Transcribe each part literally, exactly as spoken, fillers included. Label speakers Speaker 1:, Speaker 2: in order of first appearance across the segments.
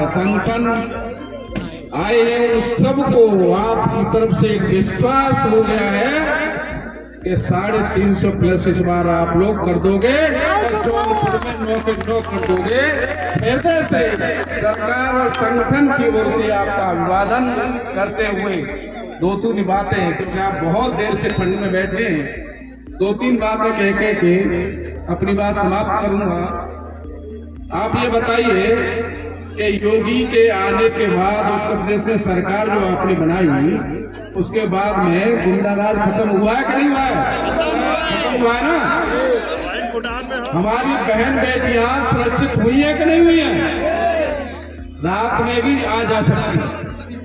Speaker 1: संगठन आए हैं उन सबको आपकी तरफ से एक विश्वास हो गया है कि साढ़े तीन सौ प्लस इस बार आप लोग कर दोगे, जौनपुर में नौ के नौ कर दोगे। हृदय से सरकार और संगठन की ओर से आपका अभिवादन करते हुए दो तीन बातें, क्योंकि आप बहुत देर से फंड में बैठे हैं, दो तीन बातें कह कह के अपनी बात समाप्त करूंगा। आप ये बताइए कि योगी के आने के बाद उत्तर प्रदेश में सरकार जो आपने बनाई, उसके बाद में गुंडाराज खत्म हुआ है कि नहीं हुआ है? खत्म हुआ है ना? हमारी बहन बेटियां सुरक्षित हुई है कि नहीं हुई है? रात में भी आ जा सकती है।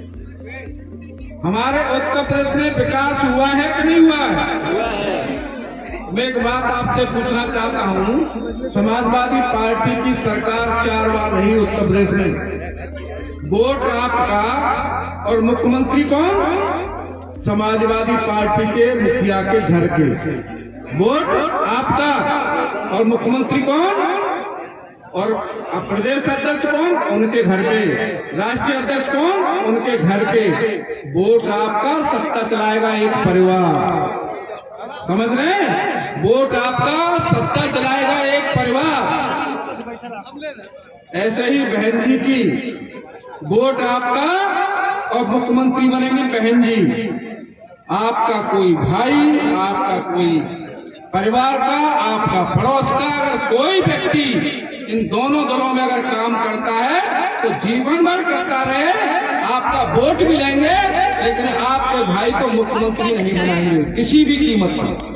Speaker 1: हमारे उत्तर प्रदेश में विकास हुआ है कि नहीं हुआ है? मैं एक बात आपसे पूछना चाहता हूँ, समाजवादी पार्टी की सरकार चार बार रही उत्तर प्रदेश में, वोट आपका और मुख्यमंत्री कौन? समाजवादी पार्टी के मुखिया के घर के। वोट आपका और मुख्यमंत्री कौन? और प्रदेश अध्यक्ष कौन? उनके घर पे। राष्ट्रीय अध्यक्ष कौन? उनके घर पे। वोट आपका, सत्ता चलाएगा एक परिवार। समझ रहे हैं? वोट आपका, सत्ता चलाएगा एक परिवार। ऐसे ही बहन जी की वोट आपका और मुख्यमंत्री बनेंगे बहन जी। आपका कोई भाई, आपका कोई परिवार का, आपका पड़ोस का अगर कोई व्यक्ति इन दोनों दलों में अगर काम करता है तो जीवन भर करता रहे, आपका वोट भी लेंगे, लेकिन आपके भाई को मुख्यमंत्री नहीं बनाएंगे किसी भी कीमत पर।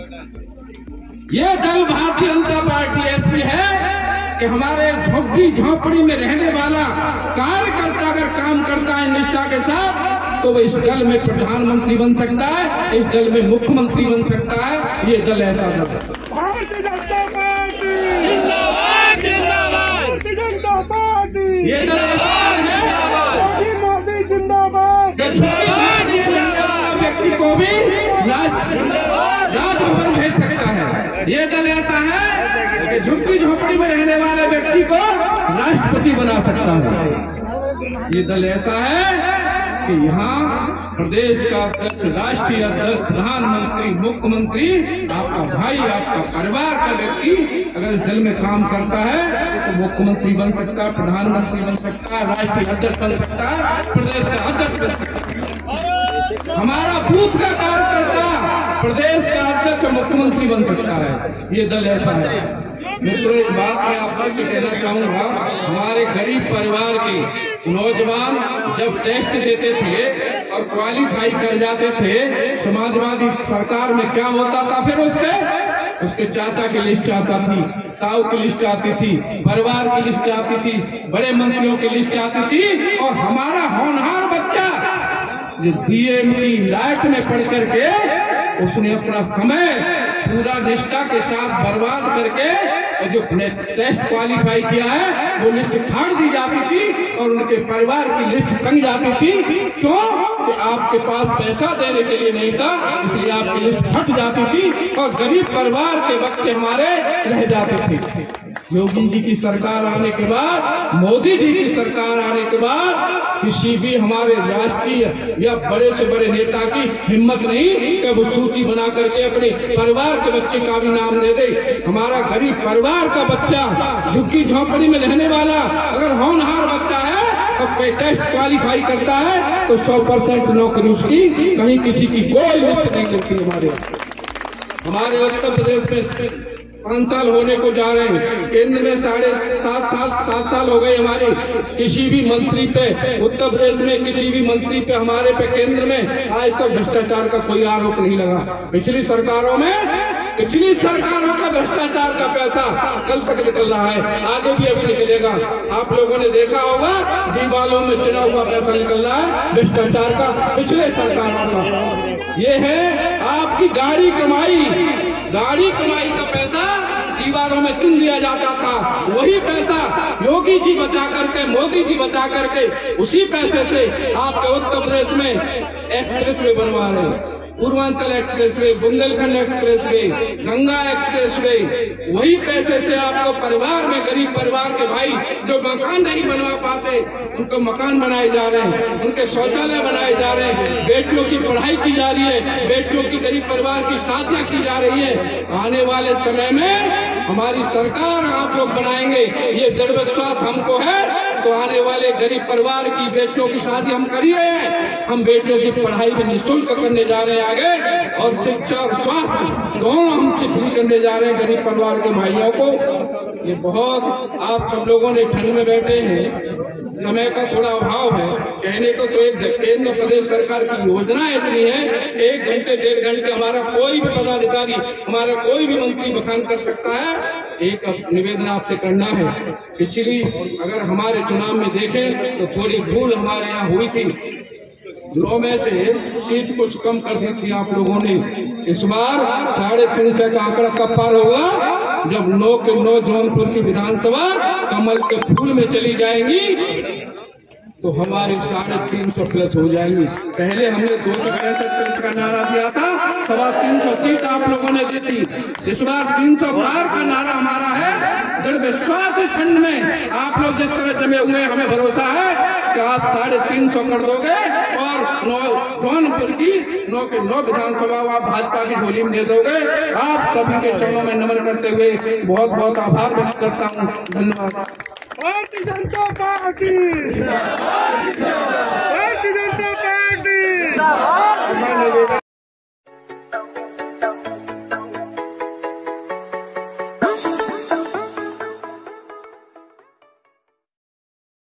Speaker 1: ये दल भारतीय जनता पार्टी ऐसी है कि हमारे झोपड़ी झोपड़ी में रहने वाला कार्यकर्ता अगर काम करता है निष्ठा के साथ, तो वो इस दल में प्रधानमंत्री बन सकता है, इस दल में मुख्यमंत्री बन सकता है। ये दल ऐसा दल है।
Speaker 2: भारतीय जनता पार्टी जिंदाबाद, जिंदाबाद, भारतीय जनता पार्टी
Speaker 1: ये दल ऐसा है,
Speaker 2: मोदी जिंदाबाद,
Speaker 1: व्यक्ति को भी राजभवन भेज सकता है। ये दल ऐसा है कि झुग्गी झोपड़ी में रहने वाले व्यक्ति को राष्ट्रपति बना सकता है। ये दल ऐसा है कि यहाँ प्रदेश का अध्यक्ष, राष्ट्रीय अध्यक्ष, प्रधानमंत्री, मुख्यमंत्री, आपका भाई, आपका परिवार का व्यक्ति अगर इस दल में काम करता है तो मुख्यमंत्री बन सकता है, प्रधानमंत्री बन सकता है, राष्ट्रीय अध्यक्ष बन सकता है, प्रदेश का अध्यक्ष बन सकता है। हमारा बूथ का कार्यकर्ता प्रदेश का अध्यक्ष, मुख्यमंत्री बन सकता है। ये दल ऐसा है। मित्रों, इस बात में आप सबसे कहना चाहूंगा, हमारे गरीब परिवार के नौजवान जब टेस्ट देते थे और क्वालिफाई कर जाते थे, समाजवादी सरकार में क्या होता था? फिर उसके उसके चाचा की लिस्ट आता थी, ताऊ की लिस्ट आती थी, परिवार की लिस्ट आती थी, बड़े मंत्रियों की लिस्ट आती थी, और हमारा होनहार बच्चा जो डीएम की लाइफ में पढ़ करके उसने अपना समय पूरा निष्ठा के साथ बर्बाद करके और जो टेस्ट क्वालिफाई किया है वो लिस्ट फाड़ दी जाती थी और उनके परिवार की लिस्ट बन जाती थी। क्यों? कि आपके पास पैसा देने के लिए नहीं था, इसलिए आपकी लिस्ट फट जाती थी और गरीब परिवार के बच्चे हमारे रह जाते थे। योगी जी की सरकार आने के बाद, मोदी जी की सरकार आने के बाद किसी भी हमारे राष्ट्रीय या बड़े से बड़े नेता की हिम्मत नहीं कि वो सूची बना करके अपने परिवार के बच्चे का भी नाम दे दे। हमारा गरीब परिवार का बच्चा, झुग्गी झोपड़ी में रहने वाला अगर होनहार बच्चा है और कोई टेस्ट क्वालिफाई करता है तो सौ परसेंट नौकरी उसकी, कहीं किसी की कोई लिस्ट नहीं लगती। हमारे हमारे उत्तर प्रदेश में पांच साल होने को जा रहे हैं, केंद्र में साढ़े सात साल सात साल हो गए हमारे। किसी भी मंत्री पे उत्तर प्रदेश में किसी भी मंत्री पे हमारे पे केंद्र में आज तक भ्रष्टाचार का कोई आरोप नहीं लगा। पिछली सरकारों में पिछली सरकारों का भ्रष्टाचार का पैसा कल तक निकल रहा है, आगे भी अभी निकलेगा। आप लोगों ने देखा होगा दीवालों में चुना हुआ पैसा निकल रहा है भ्रष्टाचार का, पिछले सरकारों का। ये है आपकी गाड़ी कमाई, गाड़ी कमाई का पैसा दीवारों में चुन लिया जाता था। वही पैसा योगी जी बचा करके, मोदी जी बचा करके, उसी पैसे से आपके उत्तर प्रदेश में एक्सप्रेस वे बनवा रहे हैं। Purvanchal expressway, Bundelkhand expressway, Ganga expressway, वही पैसे से आपको परिवार में, गरीब परिवार के भाई जो मकान नहीं बनवा पाते उनको मकान बनाए जा रहे हैं, उनके शौचालय बनाए जा रहे हैं, बेटियों की पढ़ाई की जा रही है, बेटियों की गरीब परिवार की शादियां की जा रही है। आने वाले समय में हमारी सरकार आप लोग बनाएंगे, ये दृढ़ विश्वास हमको है। तो आने वाले गरीब परिवार की बेटियों की शादी हम कर ही रहे हैं, हम बेटियों की पढ़ाई भी निःशुल्क करने जा रहे हैं आगे, और शिक्षा और स्वास्थ्य दोनों हमसे फ्री करने जा रहे हैं गरीब परिवार के भाइयों को। ये बहुत, आप सब लोगों ने ठंड में बैठे हैं, समय का थोड़ा अभाव है, कहने को तो एक केंद्र प्रदेश सरकार की योजना इतनी है, एक घंटे डेढ़ घंटे हमारा कोई भी पदाधिकारी, हमारा कोई भी मंत्री बखान कर सकता है। एक निवेदन आपसे करना है, पिछली अगर हमारे चुनाव में देखें तो थोड़ी भूल हमारे यहाँ हुई थी, नौ में से सीट कुछ कम कर दी थी आप लोगों ने। इस बार साढ़े तीन सौ का आंकड़ा कब पार होगा? जब नौ के नौ जौनपुर की विधानसभा कमल के फूल में चली जाएंगी तो हमारी साढ़े तीन सौ प्लस हो जाएंगी। पहले हमने दो सौ पैंसठ प्लस का नारा दिया था, सवा तीन सौ सीट आप लोगों ने दी थी। इस बार तीन सौ पार का नारा हमारा है। दृढ़ विश्वास इस ठंड में आप लोग जिस तरह जमे हुए, हमें भरोसा है कि आप साढ़े तीन सौ कर दोगे और नौ जौनपुर की नौ के नौ विधानसभा आप भाजपा की झोली में दे दोगे। आप सभी के चरणों में नमन करते हुए बहुत बहुत आभार व्यक्त करता हूँ। धन्यवाद।
Speaker 2: भारतीय जनता पार्टी।